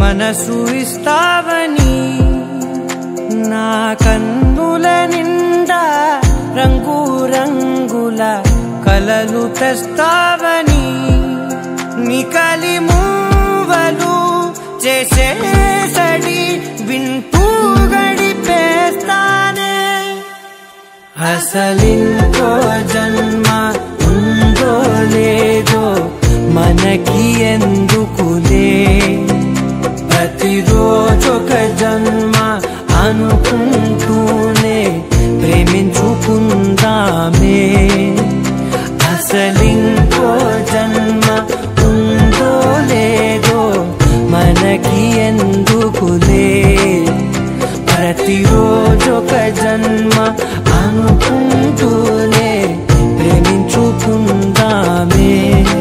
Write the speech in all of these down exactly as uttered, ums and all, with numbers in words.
మనసు ఇస్తావని నా కన్నుల నిండా రంగు రంగుల కలలు తెస్తావని నికలి మూవలు చేసేసడి వింటూ గడిపేస్తానే అసలింకో జన్మ ఉందో లేదో మనకి ఎందుకులే ప్రతిరోజొక జన్మ అనుకుంటూనే ప్రేమించుకుందామే అసలింకో జన్మ ఉందో లేదో మనకి ఎందుకులే ప్రతిరోజొక జన్మ అనుకుంటూనే ప్రేమించుకుందామే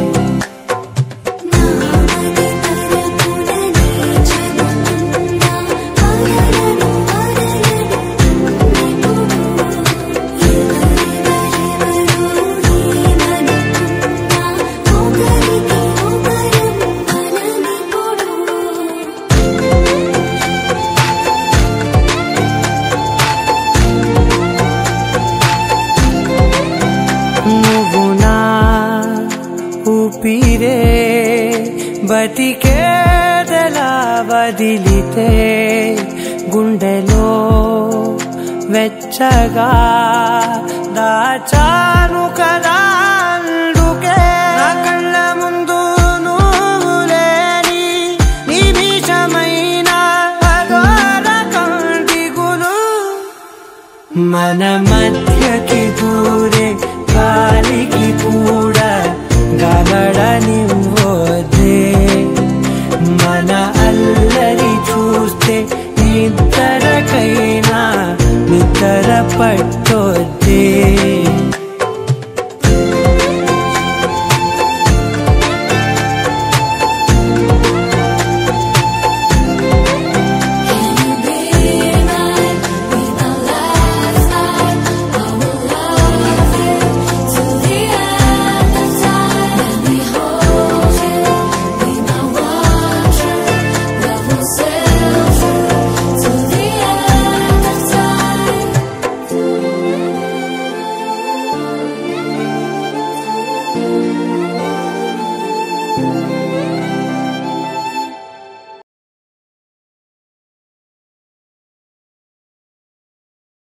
ఊపిరే బతికేదలా వదిలితే గుండెలో వెచ్చగా దాచాను కదా అందుకే నా కళ్ళ ముందు నువ్వు లేని నిమిషమైన అదోర కంటిగులు మన మధ్యకి దూరే గాలికి కూడా గలడనివ్వదే మన అల్లరి చూస్తే నిద్రకైనా నిద్ర పట్టో